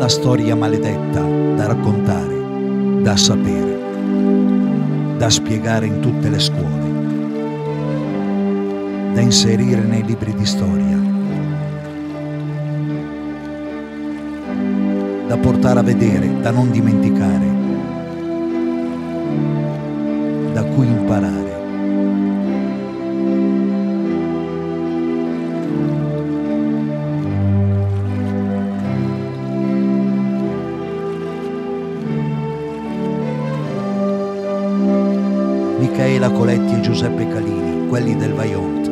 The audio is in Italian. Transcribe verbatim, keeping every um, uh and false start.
una storia maledetta da raccontare, da sapere, da spiegare in tutte le scuole, da inserire nei libri di storia, da portare a vedere, da non dimenticare, da cui imparare. Micaela Coletti e Giuseppe Calini, quelli del Vajont.